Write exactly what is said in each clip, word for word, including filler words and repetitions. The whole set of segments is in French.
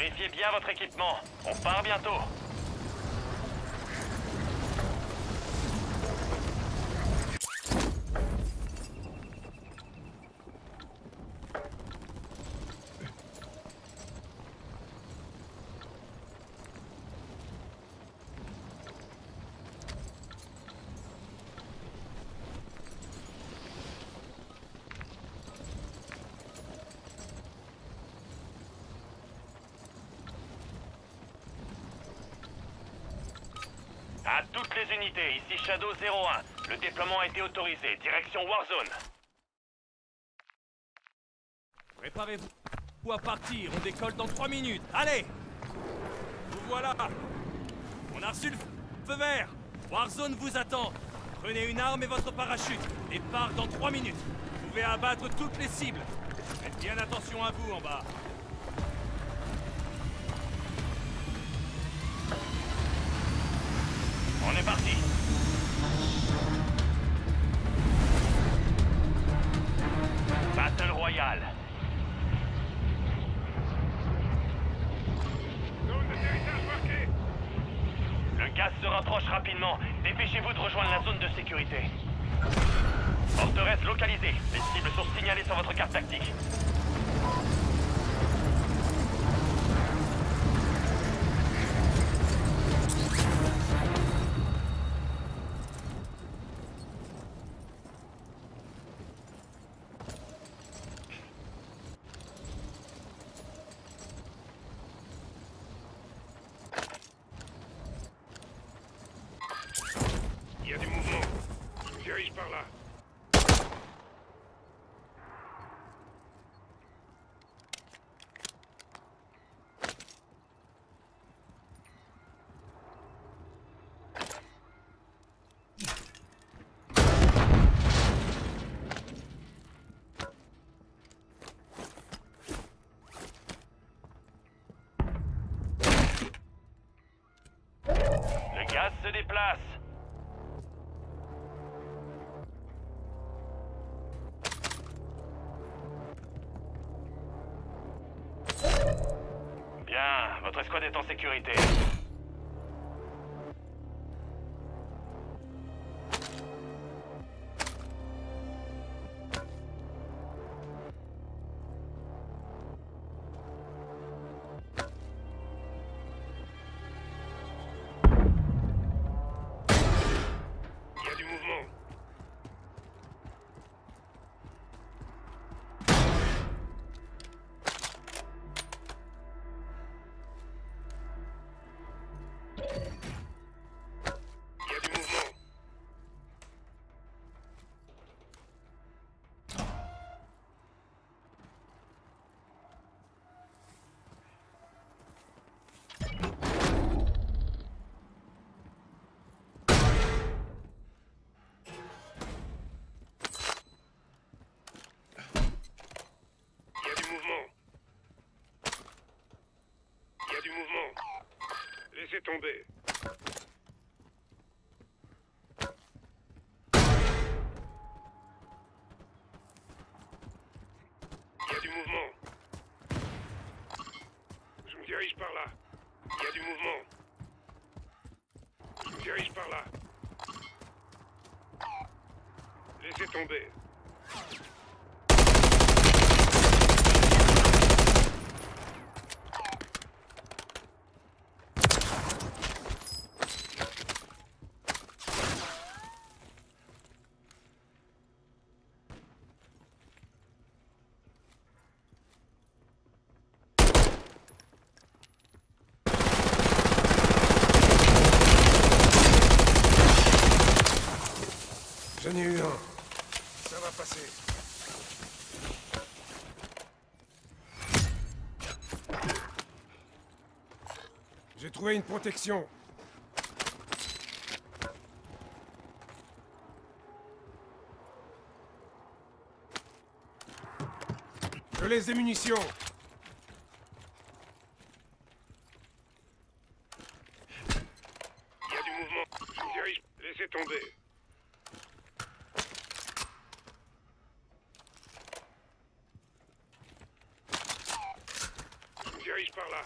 Vérifiez bien votre équipement. On part bientôt. À toutes les unités, ici Shadow zéro un. Le déploiement a été autorisé. Direction Warzone. Préparez-vous à partir. On décolle dans trois minutes. Allez! Vous voilà! On a reçu le feu vert. Warzone vous attend. Prenez une arme et votre parachute. Départ dans trois minutes. Vous pouvez abattre toutes les cibles. Faites bien attention à vous en bas. On est parti. Battle Royale. Zone de territoire marquée. Le gaz se rapproche rapidement. Dépêchez-vous de rejoindre la zone de sécurité. Forteresse localisée. Les cibles sont signalées sur votre carte tactique. Il y a du mouvement. Je me dirige par là. Le gaz se déplace. Bien, votre escouade est en sécurité. Il y a du mouvement. Il y a du mouvement. Il y a du mouvement. Il y a du mouvement. Laissez tomber. Il y a du mouvement. Je me dirige par là. Il y a du mouvement. Je me dirige par là. Laissez tomber. J'en ai eu un. Ça va passer. J'ai trouvé une protection. Je laisse des munitions. Il y a du mouvement. Je me dirige. Laissez tomber. Je me dirige par là. là.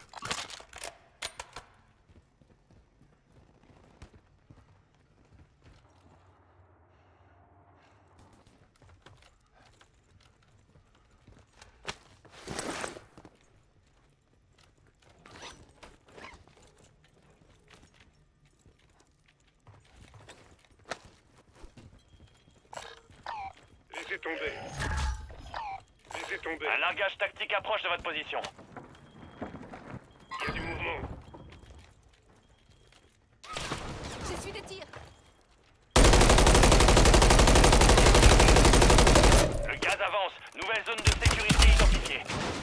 Laissez tomber. Laissez tomber. Un largage tactique approche de votre position. Il y a du mouvement. J'essuie des tirs. Le gaz avance. Nouvelle zone de sécurité identifiée.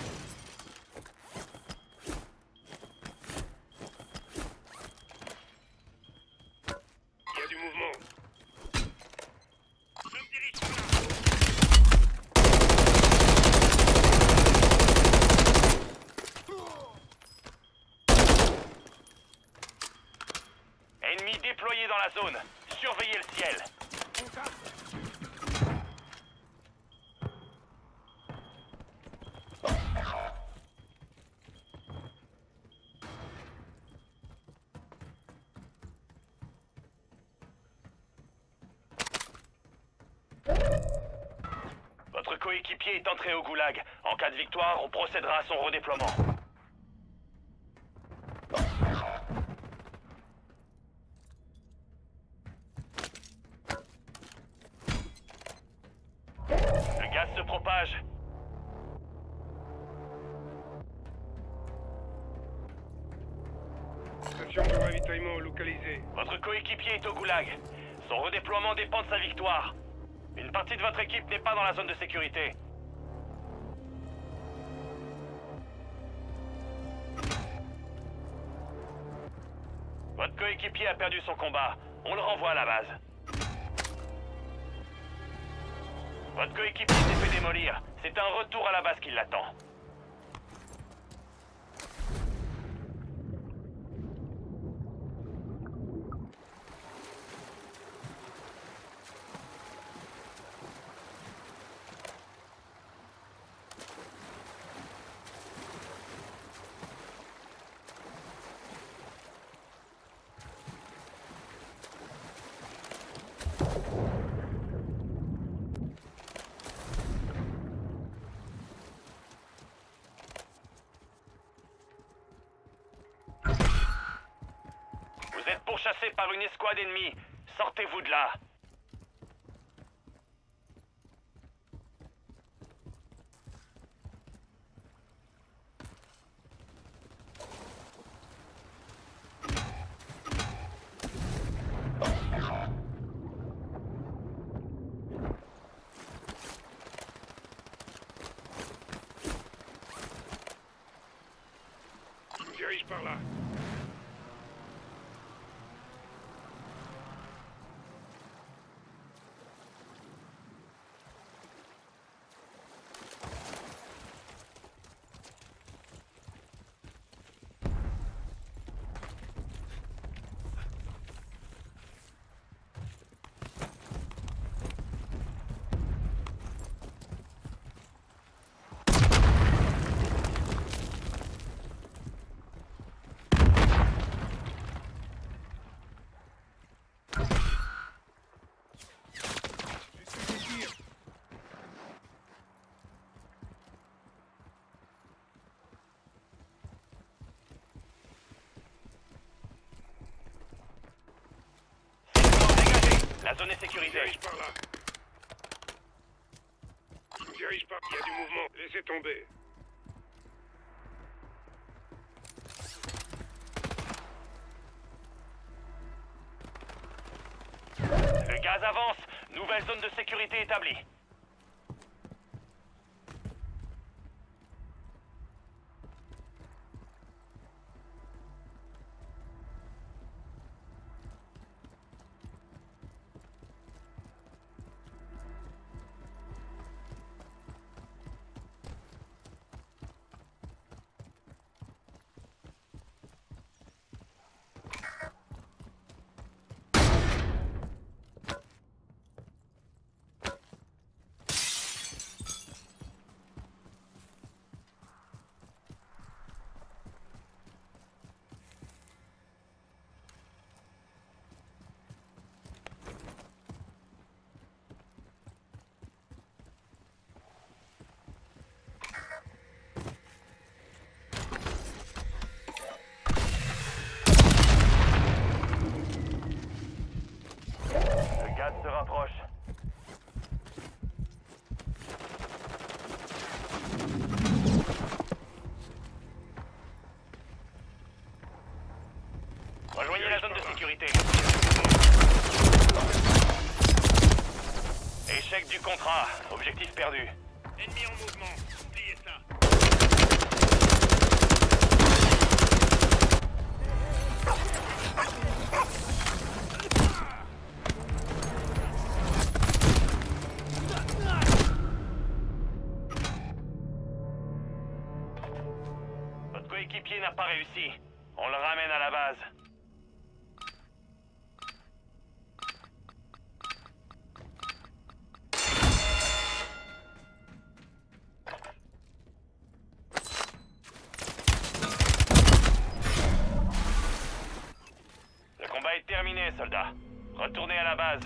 Il y a du mouvement. Je me dirige par là. Ennemis déployés dans la zone. Surveillez le ciel. Votre coéquipier est entré au goulag. En cas de victoire, on procédera à son redéploiement. Le gaz se propage. Station de ravitaillement localisée. Votre coéquipier est au goulag. Son redéploiement dépend de sa victoire. Une partie de votre équipe n'est pas dans la zone de sécurité. Votre coéquipier a perdu son combat. On le renvoie à la base. Votre coéquipier s'est fait démolir. C'est un retour à la base qui l'attend. Vous êtes pourchassé par une escouade ennemie. Sortez-vous de là. Je me dirige par là. La zone est Je me sécurisée. dirige par là. Je me dirige par... Il y a du mouvement. Laissez tomber. Le gaz avance. Nouvelle zone de sécurité établie. Objectif perdu. Ennemi en mouvement. Oubliez ça. Votre coéquipier n'a pas réussi. On le ramène à la base. Le combat est terminé, soldats. Retournez à la base.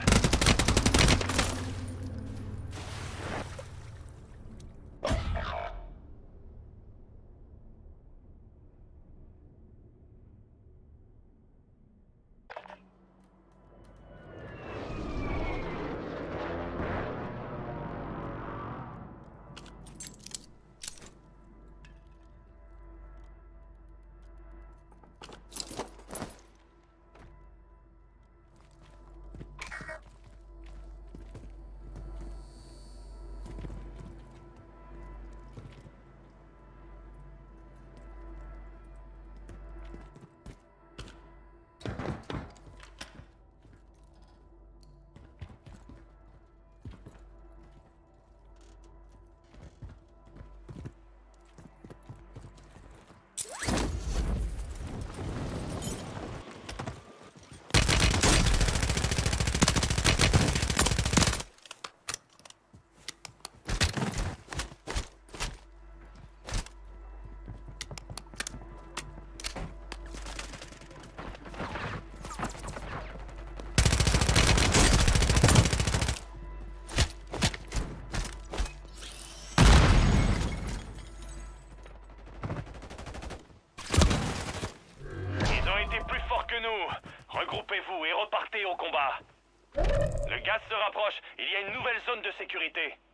Regroupez-vous et repartez au combat. Le gaz se rapproche, il y a une nouvelle zone de sécurité.